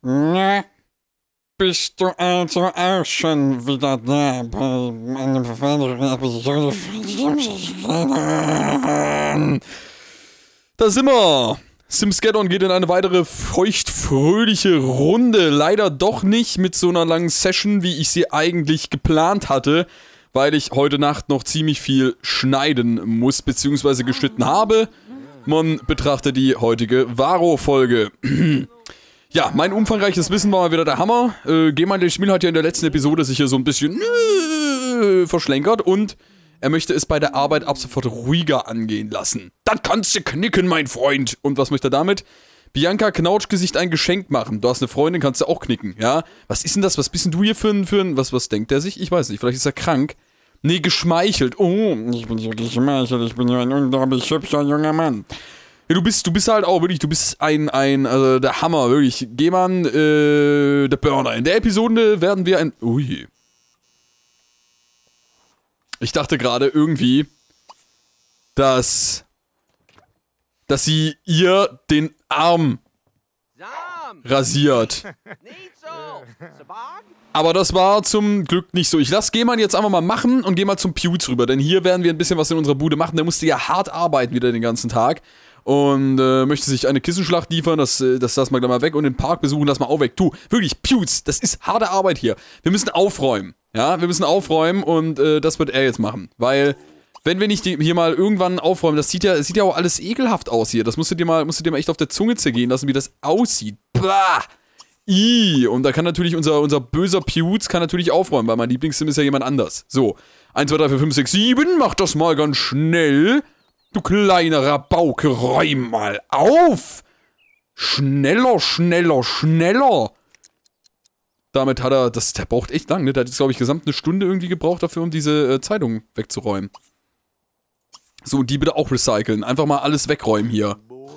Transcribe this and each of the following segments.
Na, bist du also auch schon wieder da bei einer weiteren Episode von Da sind wir! Simscaddon geht in eine weitere feuchtfröhliche Runde. Leider doch nicht mit so einer langen Session, wie ich sie eigentlich geplant hatte, weil ich heute Nacht noch ziemlich viel schneiden muss, beziehungsweise geschnitten habe. Man betrachtet die heutige Varo-Folge. Ja, mein umfangreiches Wissen war mal wieder der Hammer. Geman der Schmiel hat ja in der letzten Episode sich hier so ein bisschen verschlenkert und er möchte es bei der Arbeit ab sofort ruhiger angehen lassen. Dann kannst du knicken, mein Freund. Und was möchte er damit? Bianca Knautschgesicht ein Geschenk machen. Du hast eine Freundin, kannst du auch knicken, ja? Was ist denn das? Was bist denn du hier für ein was denkt der sich? Ich weiß nicht, vielleicht ist er krank. Nee, geschmeichelt. Oh, Ich bin so geschmeichelt, ich bin ja ein unglaublich hübscher junger Mann. ja, du bist halt auch wirklich, du bist also der Hammer, wirklich. Geman, der Burner. In der Episode werden wir ein... Ui. Ich dachte gerade irgendwie, dass sie ihr den Arm rasiert. Aber das war zum Glück nicht so. Ich lasse Geman jetzt einfach mal machen und geh mal zum Pewds rüber, denn hier werden wir ein bisschen was in unserer Bude machen. Der musste ja hart arbeiten wieder den ganzen Tag und möchte sich eine Kissenschlacht liefern, das lassen wir gleich mal weg und den Park besuchen, lass mal auch weg. Du, wirklich, Pewds, das ist harte Arbeit hier. Wir müssen aufräumen. Ja, wir müssen aufräumen und das wird er jetzt machen. Weil, wenn wir nicht hier mal irgendwann aufräumen, das sieht ja auch alles ekelhaft aus hier. Das musst du dir mal echt auf der Zunge zergehen lassen, wie das aussieht. Bah! Ih! Und da kann natürlich unser böser Pewds kann natürlich aufräumen, weil mein Lieblingssim ist ja jemand anders. So, 1, 2, 3, 4, 5, 6, 7, mach das mal ganz schnell. Du kleiner Rabauke, räum mal auf! Schneller, schneller, schneller! Damit hat der braucht echt lang, ne? Der hat jetzt, glaube ich, gesamt eine Stunde irgendwie gebraucht dafür, um diese Zeitung wegzuräumen. So, und die bitte auch recyceln. Einfach mal alles wegräumen hier.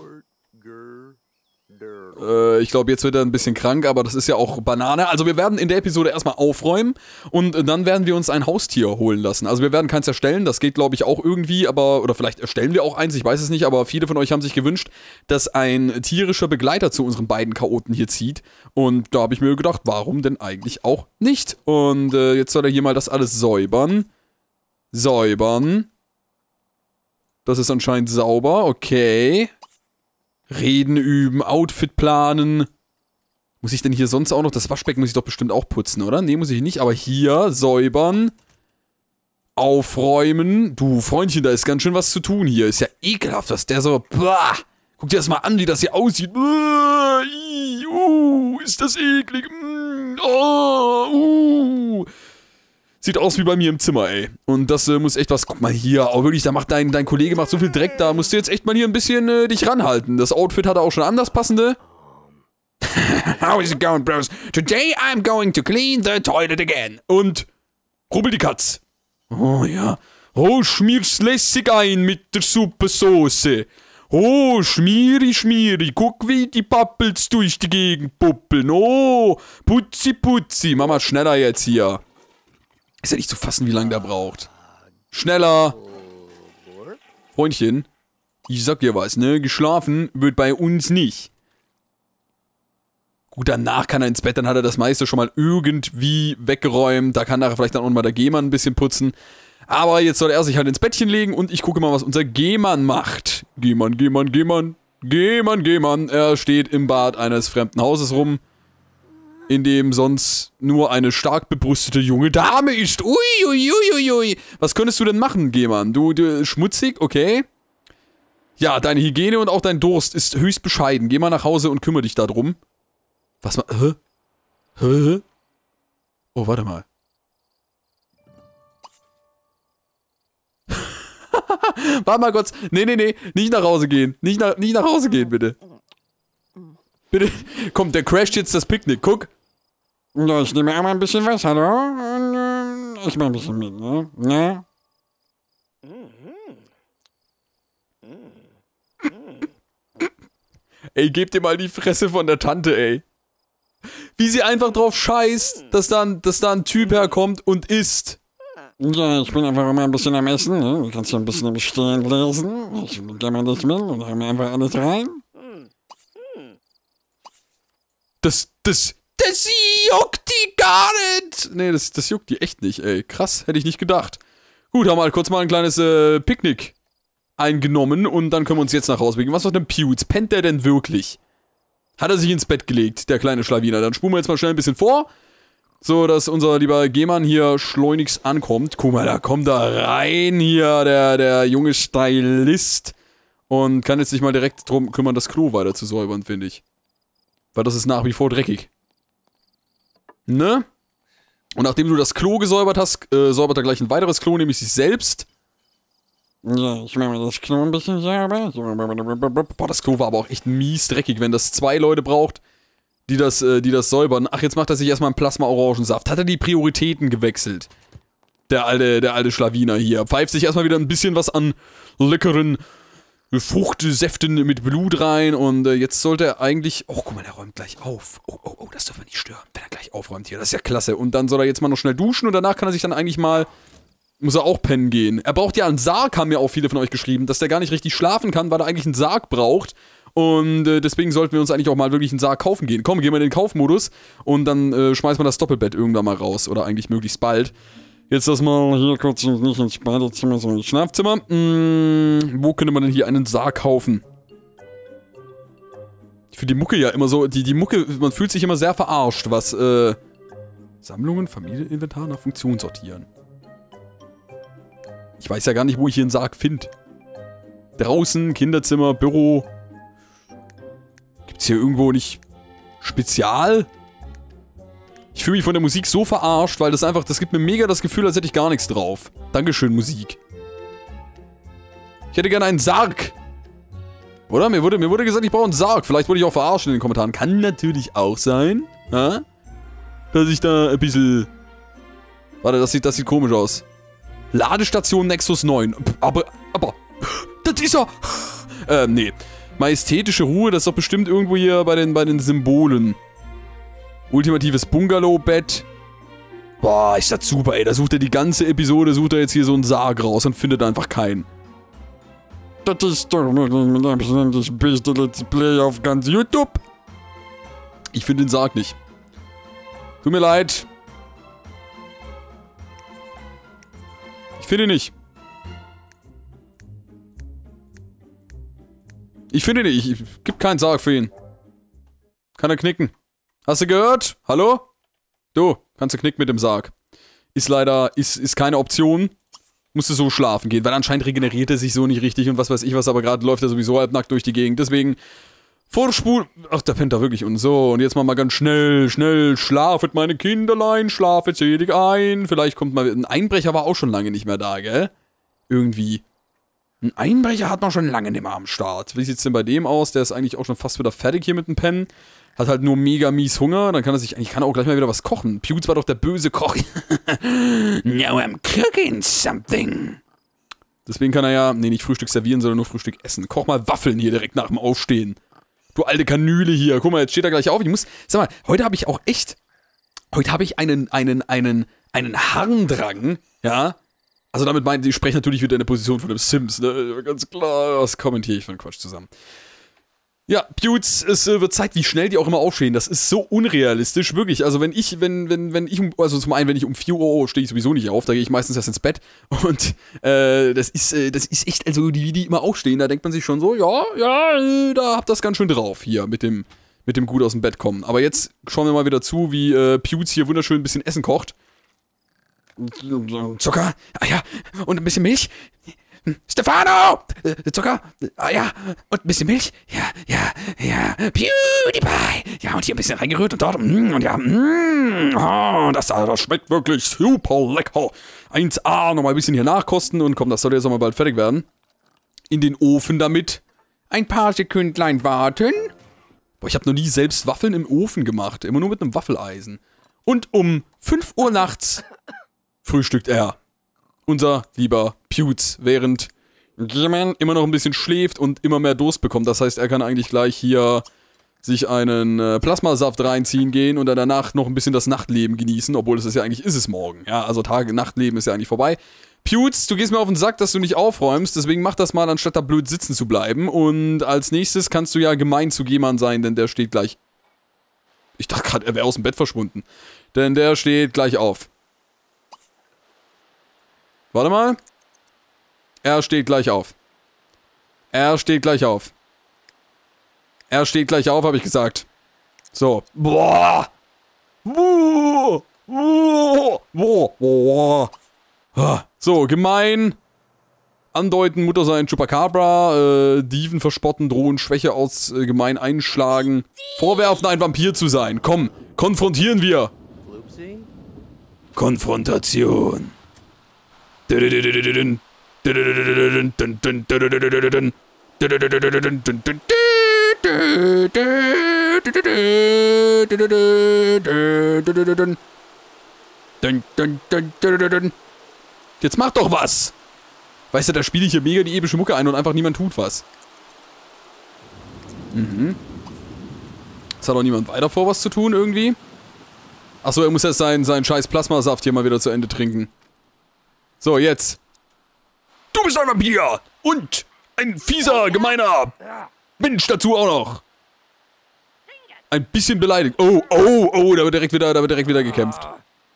Ich glaube, jetzt wird er ein bisschen krank, aber das ist ja auch Banane. Also wir werden in der Episode erstmal aufräumen und dann werden wir uns ein Haustier holen lassen. Also wir werden keins erstellen, das geht, glaube ich, auch irgendwie, oder vielleicht erstellen wir auch eins, ich weiß es nicht, aber viele von euch haben sich gewünscht, dass ein tierischer Begleiter zu unseren beiden Chaoten hier zieht. Und da habe ich mir gedacht, warum denn eigentlich auch nicht? Und jetzt soll er hier mal das alles säubern. Säubern. Das ist anscheinend sauber, okay. Reden üben, Outfit planen. Muss ich denn hier sonst auch noch... Das Waschbecken muss ich doch bestimmt auch putzen, oder? Nee, muss ich nicht. Aber hier säubern. Aufräumen. Du, Freundchen, da ist ganz schön was zu tun hier. Ist ja ekelhaft, dass der so... Bah! Guck dir das mal an, wie das hier aussieht. Ist das eklig. Sieht aus wie bei mir im Zimmer, ey. Und das muss echt was... Guck mal hier, auch wirklich, da macht dein Kollege macht so viel Dreck, da musst du jetzt echt mal hier ein bisschen dich ranhalten. Das Outfit hat er auch schon anders passende. How is it going, bros? Today I'm going to clean the toilet again. Und rubbel die Katz. Oh ja. Oh, schmier's lässig ein mit der Suppensoße. Oh, schmieri, schmieri. Guck, wie die Pappels durch die Gegend puppeln. Oh, putzi, putzi. Mach mal schneller jetzt hier. Ist ja nicht zu fassen, wie lange der braucht. Schneller. Freundchen, ich sag dir was, ne? Geschlafen wird bei uns nicht. Gut, danach kann er ins Bett, dann hat er das meiste schon mal irgendwie weggeräumt. Da kann nachher vielleicht dann auch mal der Geman ein bisschen putzen. Aber jetzt soll er sich halt ins Bettchen legen und ich gucke mal, was unser Geman macht. Geman, Geman, Geman. Geman, Geman. Er steht im Bad eines fremden Hauses rum, in dem sonst nur eine stark bebrüstete junge Dame ist. Ui, ui, ui, ui, ui. Was könntest du denn machen, Geman? Du schmutzig, okay. Ja, deine Hygiene und auch dein Durst ist höchst bescheiden. Geh mal nach Hause und kümmere dich darum. Was mal... Hä? Hä? Oh, warte mal. Warte mal kurz. Nee, nee, nee. Nicht nach Hause gehen. Nicht nach Hause gehen, bitte. Bitte. Komm, der crasht jetzt das Picknick. Guck. Ja, ich nehme auch mal ein bisschen was, hallo? Und ich mach ein bisschen mit, ne? Ja? Ey, geb dir mal die Fresse von der Tante, ey. Wie sie einfach drauf scheißt, dass da ein Typ herkommt und isst. Ja, ich bin einfach immer ein bisschen am Essen, ne? Du kannst ja ein bisschen im Stehen lesen. Ich geh mal nicht mit und hör mir einfach alles rein. Das juckt die gar nicht. Nee, das juckt die echt nicht, ey. Krass, hätte ich nicht gedacht. Gut, haben wir halt kurz mal ein kleines Picknick eingenommen und dann können wir uns jetzt nach Hause bewegen. Was macht denn Pewds? Pennt der denn wirklich? Hat er sich ins Bett gelegt, der kleine Schlawiner? Dann spulen wir jetzt mal schnell ein bisschen vor, so dass unser lieber G-Mann hier schleunigst ankommt. Guck mal, da kommt er rein hier, der junge Stylist. Und kann jetzt sich mal direkt drum kümmern, das Klo weiter zu säubern, finde ich. Weil das ist nach wie vor dreckig. Ne? Und nachdem du das Klo gesäubert hast, säubert er gleich ein weiteres Klo, nämlich sich selbst. Ja, ich mache mir das Klo ein bisschen sauber. Boah, das Klo war aber auch echt mies dreckig, wenn das 2 Leute braucht, die das säubern. Ach, jetzt macht er sich erstmal einen Plasma-Orangensaft. Hat er die Prioritäten gewechselt? Der alte Schlawiner hier. Pfeift sich erstmal wieder ein bisschen was an leckeren Fruchtsäften mit Blut rein und jetzt sollte er eigentlich... Oh, guck mal, der räumt gleich auf. Oh, das dürfen wir nicht stören, wenn er gleich aufräumt hier. Das ist ja klasse. Und dann soll er jetzt mal noch schnell duschen und danach kann er sich dann eigentlich mal... Muss er auch pennen gehen. Er braucht ja einen Sarg, haben ja auch viele von euch geschrieben, dass der gar nicht richtig schlafen kann, weil er eigentlich einen Sarg braucht. Und deswegen sollten wir uns eigentlich auch mal wirklich einen Sarg kaufen gehen. Komm, gehen wir in den Kaufmodus und dann schmeißen wir das Doppelbett irgendwann mal raus. Oder eigentlich möglichst bald. Jetzt das mal hier kurz nicht ins Badezimmer, sondern ins Schlafzimmer. Wo könnte man denn hier einen Sarg kaufen? Ich finde die Mucke ja immer so, die Mucke, man fühlt sich immer sehr verarscht, was, Sammlungen, Familie, Inventar nach Funktion sortieren. Ich weiß ja gar nicht, wo ich hier einen Sarg finde. Draußen, Kinderzimmer, Büro. Gibt's hier irgendwo nicht Spezial? Ich fühle mich von der Musik so verarscht, weil das gibt mir mega das Gefühl, als hätte ich gar nichts drauf. Dankeschön, Musik. Ich hätte gerne einen Sarg. Oder? Mir wurde gesagt, ich brauche einen Sarg. Vielleicht wurde ich auch verarscht in den Kommentaren. Kann natürlich auch sein, ha? Dass ich da ein bisschen... Warte, das sieht komisch aus. Ladestation Nexus 9. Aber, das ist er. Nee. Majestätische Ruhe, das ist doch bestimmt irgendwo hier bei den Symbolen. Ultimatives Bungalow-Bett. Boah, ist das super, ey. Da sucht er die ganze Episode, sucht er jetzt hier so einen Sarg raus und findet einfach keinen. Das ist doch wirklich mit Abstand das beste Let's Play auf ganz YouTube. Ich finde den Sarg nicht. Tut mir leid. Ich finde ihn nicht. Ich finde ihn nicht. Gibt keinen Sarg für ihn. Kann er knicken. Hast du gehört? Hallo? Du, kannst du knicken mit dem Sarg. Ist leider, ist keine Option. Musste so schlafen gehen, weil anscheinend regeneriert er sich so nicht richtig und was weiß ich was, aber gerade läuft er sowieso halbnackt durch die Gegend. Deswegen, Vorspul... Ach, der pennt da wirklich und so. Und jetzt mal ganz schnell, schlafet meine Kinderlein, schlafet selig ein. Vielleicht kommt mal... Ein Einbrecher war auch schon lange nicht mehr da, gell? Irgendwie. Ein Einbrecher hat man schon lange nicht mehr am Start. Wie sieht's denn bei dem aus? Der ist eigentlich auch schon fast wieder fertig hier mit dem Pennen. Hat halt nur mega mies Hunger. Dann kann er sich... Ich kann auch gleich mal wieder was kochen. Pewds war doch der böse Koch. Now I'm cooking something. Deswegen kann er ja... Nee, nicht Frühstück servieren, sondern nur Frühstück essen. Koch mal Waffeln hier direkt nach dem Aufstehen. Du alte Kanüle hier. Guck mal, jetzt steht er gleich auf. Ich muss... Sag mal, heute habe ich auch echt... Heute habe ich einen Harndrang, ja... Also damit meint, ich spreche natürlich wieder in der Position von dem Sims, ne? Ganz klar, was kommentiere ich für einen Quatsch zusammen. Ja, Pewds, es wird Zeit, wie schnell die auch immer aufstehen. Das ist so unrealistisch, wirklich. Also wenn ich zum einen, wenn ich um 4 Uhr stehe ich sowieso nicht auf, da gehe ich meistens erst ins Bett. Und das ist echt, also wie die immer aufstehen, da denkt man sich schon so, ja, da habt das ganz schön drauf hier mit dem gut aus dem Bett kommen. Aber jetzt schauen wir mal wieder zu, wie Pewds hier wunderschön ein bisschen Essen kocht. Zucker, ah ja, und ein bisschen Milch. Stefano! Zucker, ah ja, und ein bisschen Milch. Ja, PewDiePie. Ja, und hier ein bisschen reingerührt und dort, und ja, oh, das schmeckt wirklich super lecker. 1A, nochmal ein bisschen hier nachkosten und komm, das soll jetzt auch mal bald fertig werden. In den Ofen damit. Ein paar Sekündlein warten. Boah, ich habe noch nie selbst Waffeln im Ofen gemacht, immer nur mit einem Waffeleisen. Und um 5 Uhr nachts frühstückt er. Unser lieber Pewds, während jemand immer noch ein bisschen schläft und immer mehr Durst bekommt. Das heißt, er kann eigentlich gleich hier sich einen Plasmasaft reinziehen gehen und dann danach noch ein bisschen das Nachtleben genießen, obwohl ist es morgen. Ja, also Nachtleben ist ja eigentlich vorbei. Pewds, du gehst mir auf den Sack, dass du nicht aufräumst, deswegen mach das mal, anstatt da blöd sitzen zu bleiben. Und als nächstes kannst du ja gemein zu Geman sein, denn der steht gleich Ich dachte gerade, er wäre aus dem Bett verschwunden. Denn der steht gleich auf. Warte mal. Er steht gleich auf. Er steht gleich auf. Er steht gleich auf, habe ich gesagt. So. Boah. Boah. Boah. Boah. So, gemein. Andeuten, Mutter sei ein Chupacabra, Dieven verspotten, drohen, Schwäche aus, gemein einschlagen. Vorwerfen, ein Vampir zu sein. Komm, konfrontieren wir. Konfrontation. Jetzt mach doch was! Weißt du, da spiele ich hier mega die epische Mucke ein und einfach niemand tut was. Mhm. Es hat auch niemand weiter vor, was zu tun irgendwie. Achso, er muss jetzt seinen scheiß Plasmasaft hier mal wieder zu Ende trinken. So, jetzt. Du bist ein Vampir! Und ein fieser, gemeiner Mensch dazu auch noch. Ein bisschen beleidigt. Oh, oh, oh, da wird direkt wieder gekämpft.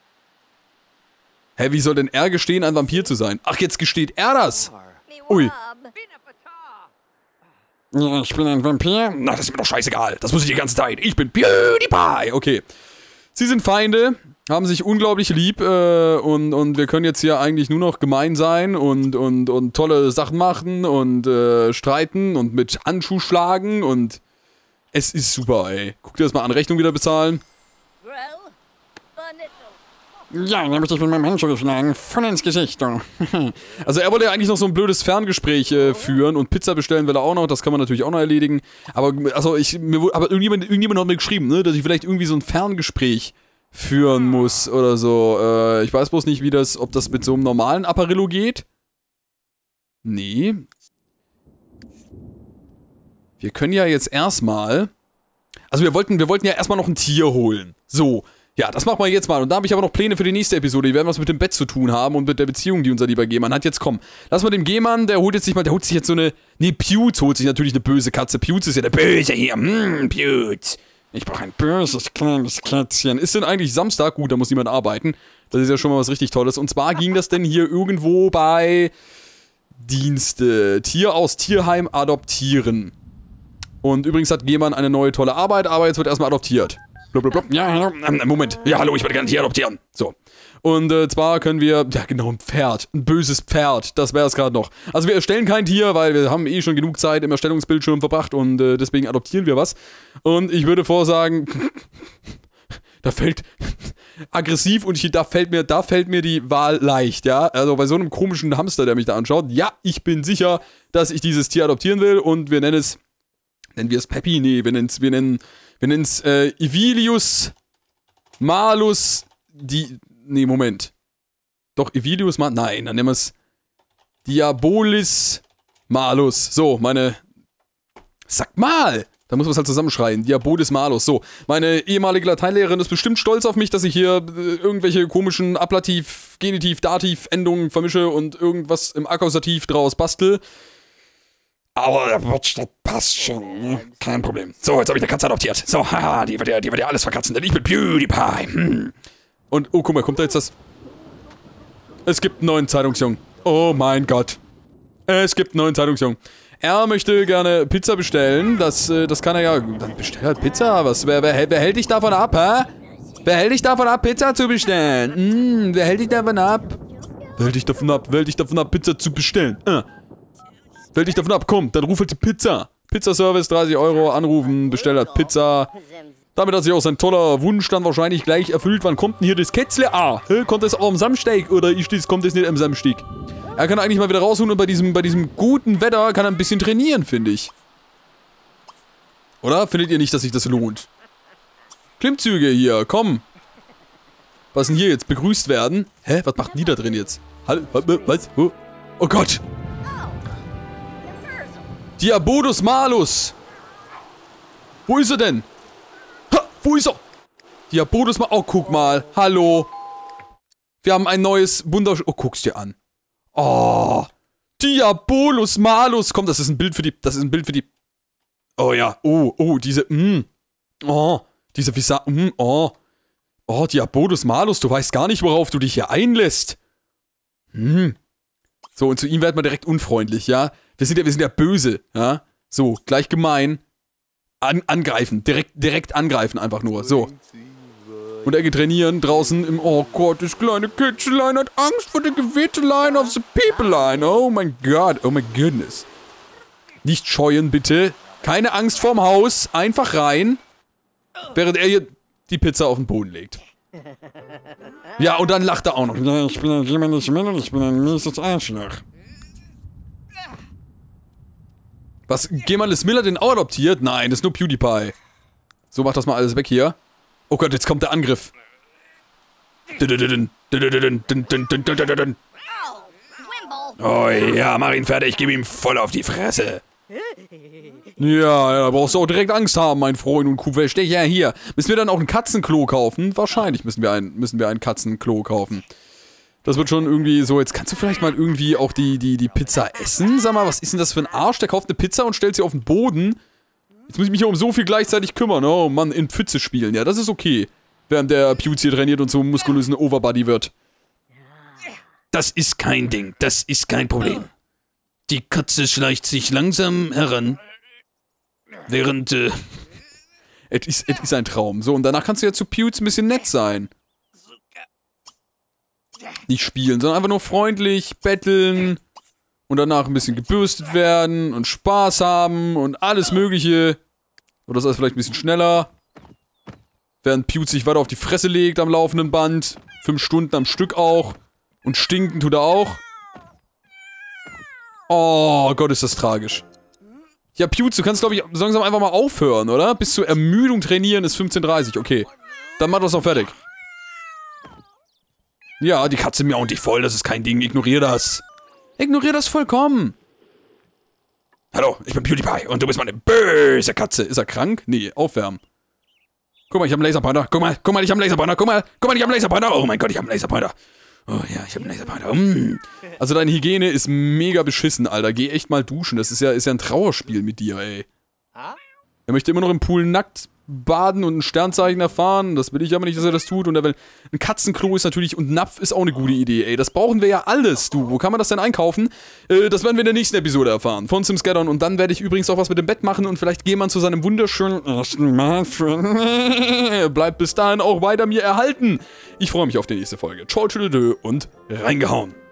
Hä, wie soll denn er gestehen, ein Vampir zu sein? Ach, jetzt gesteht er das. Ui. Ja, ich bin ein Vampir. Na, das ist mir doch scheißegal. Das muss ich die ganze Zeit. Ich bin PewDiePie. Okay. Sie sind Feinde, haben sich unglaublich lieb und wir können jetzt hier eigentlich nur noch gemein sein und tolle Sachen machen und streiten und mit Handschuh schlagen und es ist super, ey. Guck dir das mal an, Rechnung wieder bezahlen. Ja, dann hab ich dich mit meinem Handschuh geschlagen. Voll ins Gesicht, du. Also er wollte ja eigentlich noch so ein blödes Ferngespräch führen und Pizza bestellen will er auch noch, das kann man natürlich auch noch erledigen. Aber also irgendjemand hat mir geschrieben, ne, dass ich vielleicht irgendwie so ein Ferngespräch führen muss oder so. Ich weiß bloß nicht, ob das mit so einem normalen Apparillo geht. Nee. Wir können ja jetzt erstmal. Also wir wollten ja erstmal noch ein Tier holen. So. Ja, das machen wir jetzt mal. Und da habe ich aber noch Pläne für die nächste Episode. Die werden was mit dem Bett zu tun haben und mit der Beziehung, die unser lieber G-Mann hat. Jetzt komm, lass mal dem G-Mann, der holt sich jetzt so eine... Nee, Pewds holt sich natürlich eine böse Katze. Pewds ist ja der Böse hier. Pewds. Ich brauche ein böses kleines Kätzchen. Ist denn eigentlich Samstag? Gut, da muss niemand arbeiten. Das ist ja schon mal was richtig Tolles. Und zwar ging das denn hier irgendwo bei Dienste. Tier aus Tierheim adoptieren. Und übrigens hat G-Mann eine neue tolle Arbeit, aber jetzt wird erstmal adoptiert. Blablabla. Ja, hallo. Moment. Ja, hallo, ich würde gerne hier adoptieren. So. Und zwar können wir, ja genau, ein Pferd. Ein böses Pferd. Das wäre es gerade noch. Also wir erstellen kein Tier, weil wir haben eh schon genug Zeit im Erstellungsbildschirm verbracht und deswegen adoptieren wir was. Und ich würde vorsagen, da fällt aggressiv und da fällt mir die Wahl leicht, ja. Also bei so einem komischen Hamster, der mich da anschaut, ja, ich bin sicher, dass ich dieses Tier adoptieren will und wir nennen wir es Peppy? Nee, wir nennen es Evilius Malus nee, Moment. Doch, Evilius Malus, nein, dann nennen wir es Diabolis Malus. So, sag mal! Da muss man es halt zusammenschreien. Diabolis Malus. So, meine ehemalige Lateinlehrerin ist bestimmt stolz auf mich, dass ich hier irgendwelche komischen Ablativ, Genitiv, Dativ, Endungen vermische und irgendwas im Akkusativ draus bastel. Aber das passt schon, ne? Kein Problem. So, jetzt habe ich eine Katze adoptiert. So, haha, die wird ja alles verkratzen, denn ich bin PewDiePie. Und, oh, guck mal, kommt da jetzt das... Es gibt einen neuen Zeitungsjungen. Oh mein Gott. Es gibt einen neuen Zeitungsjungen. Er möchte gerne Pizza bestellen. Das kann er ja... Dann bestell halt Pizza. Wer hält dich davon ab, hä? Wer hält dich davon ab, Pizza zu bestellen? Wer hält dich davon ab? Wer hält dich davon ab, Pizza zu bestellen? Fällt dich davon ab, komm, dann ruf halt die Pizza. Pizzaservice, 30 €, anrufen, bestell halt Pizza. Damit hat sich auch sein toller Wunsch dann wahrscheinlich gleich erfüllt. Wann kommt denn hier das Kätzle? Kommt das auch am Samstag oder kommt das nicht am Samstag? Er kann eigentlich mal wieder rausholen und bei diesem guten Wetter kann er ein bisschen trainieren, finde ich. Oder? Findet ihr nicht, dass sich das lohnt? Klimmzüge hier, komm. Was denn hier jetzt? Begrüßt werden? Hä? Was macht denn die da drin jetzt? Hallo? Was? Oh Gott! Diabolus Malus! Wo ist er denn? Ha, wo ist er? Diabolus Malus. Oh, guck mal. Hallo. Wir haben ein neues Oh, guck's dir an. Oh. Diabolus Malus. Komm, das ist ein Bild für die... Oh ja. Oh, diese... Oh. Dieser Visa... oh, Diabolus Malus, du weißt gar nicht, worauf du dich hier einlässt. So, und zu ihm wird man direkt unfreundlich, ja? Wir sind ja böse, ja? So, gleich gemein. Angreifen, direkt angreifen einfach nur, so. Und er geht trainieren draußen im... Oh Gott, das kleine Kätzelein hat Angst vor der Gewittelein of the Peopleline. Oh mein Gott, oh my goodness. Nicht scheuen, bitte. Keine Angst vorm Haus, einfach rein. Während er hier die Pizza auf den Boden legt. Ja, und dann lacht er auch noch. Ja, ich bin ein jemandlicher Mann und ich bin ein mieses Arschloch. Was, Gemallis Miller den auch adoptiert? Nein, das ist nur PewDiePie. So, mach das mal alles weg hier. Oh Gott, jetzt kommt der Angriff. Oh ja, mach ihn fertig, gib ihm voll auf die Fresse. Ja, da brauchst du auch direkt Angst haben, mein Freund und Kuhwäsch. Ja, hier. Müssen wir dann auch ein Katzenklo kaufen? Wahrscheinlich müssen wir ein Katzenklo kaufen. Das wird schon irgendwie so, jetzt kannst du vielleicht mal irgendwie auch die Pizza essen? Sag mal, was ist denn das für ein Arsch? Der kauft eine Pizza und stellt sie auf den Boden. Jetzt muss ich mich hier um so viel gleichzeitig kümmern. Oh Mann, in Pfütze spielen. Ja, das ist okay. Während der Pewds hier trainiert und so muskulös ein Overbody wird. Das ist kein Ding. Das ist kein Problem. Die Katze schleicht sich langsam heran. Während, es ist ein Traum. So, und danach kannst du ja zu Pewds ein bisschen nett sein. Nicht spielen, sondern einfach nur freundlich betteln und danach ein bisschen gebürstet werden und Spaß haben und alles Mögliche. Oder das ist vielleicht ein bisschen schneller. Während Pewds sich weiter auf die Fresse legt am laufenden Band. 5 Stunden am Stück auch. Und stinken tut er auch. Oh Gott, ist das tragisch. Ja, Pewds, du kannst, glaube ich, so langsam einfach mal aufhören, oder? Bis zur Ermüdung trainieren ist 15:30, okay. Dann mach das noch fertig. Ja, die Katze miaut dich voll, das ist kein Ding, ignorier das. Ignorier das vollkommen. Hallo, ich bin PewDiePie und du bist meine böse Katze. Ist er krank? Nee, aufwärmen. Guck mal, ich hab einen Laserpointer. Guck mal, ich hab einen Laserpointer. Guck mal, ich hab einen Laserpointer. Oh mein Gott, ich hab einen Laserpointer. Oh ja, ich hab einen Laserpointer. Also deine Hygiene ist mega beschissen, Alter. Geh echt mal duschen. Das ist ja ein Trauerspiel mit dir, ey. Er möchte immer noch im Pool nackt baden und ein Sternzeichen erfahren. Das will ich aber nicht, dass er das tut. Und er will... Ein Katzenklo ist natürlich... Und Napf ist auch eine gute Idee, ey. Das brauchen wir ja alles, du. Wo kann man das denn einkaufen? Das werden wir in der nächsten Episode erfahren. Von SimScattern. Und dann werde ich übrigens auch was mit dem Bett machen. Und vielleicht gehen wir zu seinem wunderschönen ersten Mal. Bleibt bis dahin auch weiter mir erhalten. Ich freue mich auf die nächste Folge. Ciao, tschüss und reingehauen.